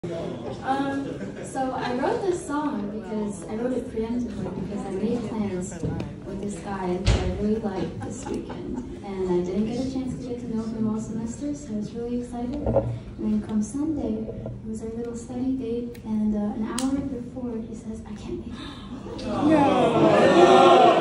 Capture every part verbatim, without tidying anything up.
Um, so I wrote this song because I wrote it preemptively because I made plans with this guy that I really liked this weekend, and I didn't get a chance to get to know him all semester, so I was really excited. And then come Sunday, it was our little study date, and uh, an hour before he says, "I can't make it." No.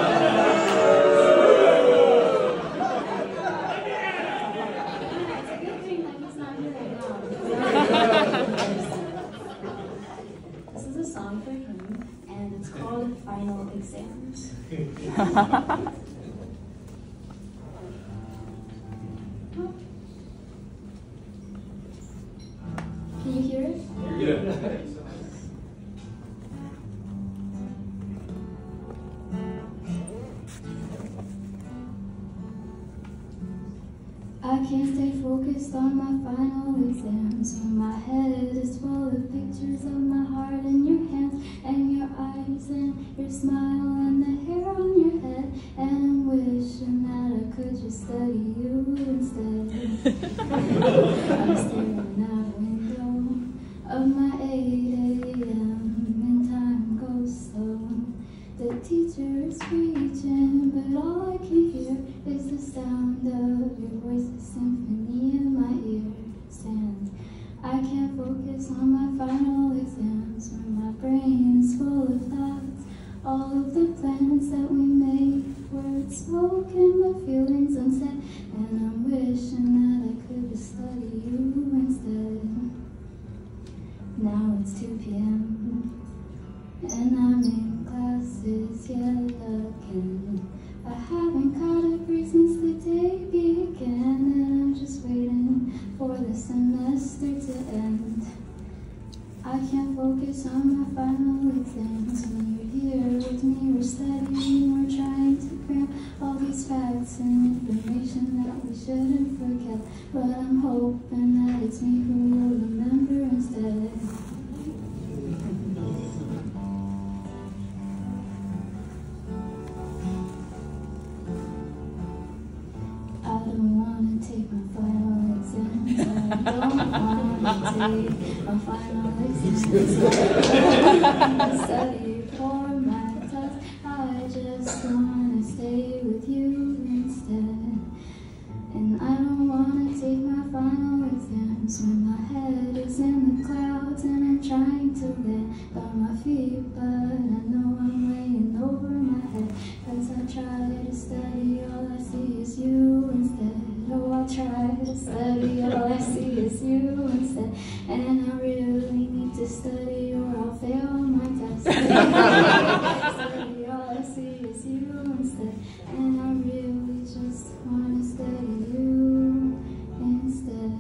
Song for him, and it's called Final Exams. Can you hear it? Yeah. I can't stay focused on my final exams when my head is full of pictures of my heart and your hands and your eyes and your smile and the hair on your head, and I'm wishing that I could just study you instead. I'm staring out the window of my eight A M and time goes slow. The teacher is preaching, but all I can hear is the sound of your voice, a symphony in my ears. And I can't focus on my final exams when my brain is full of thoughts. All of the plans that we made, words spoken but feelings unsaid, and I'm wishing that I could just study you instead. Now it's two P M and I'm in classes yet again. I haven't caught a break since the day began, and I'm just waiting for the semester to end. I can't focus on my final exams when you're here with me. We're studying, we're trying to cram all these facts and information that we shouldn't forget, but I'm hoping that it's me who will remember instead. I don't want to take my final exams. I don't want to take my final exams. I want to study for my test. I just want to stay with you instead. And I don't want to take my final exams when my head is in the clouds and I'm trying to land on my feet, but I know I'm laying over my head. Cause I try to study, all I see is you instead. Oh, I try to study, all I see is you instead. And I really need to study or I'll fail my test. Study, all I see is you instead. And I really just want to study you instead.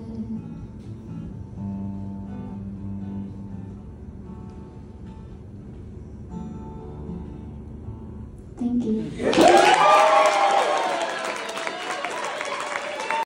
Thank you.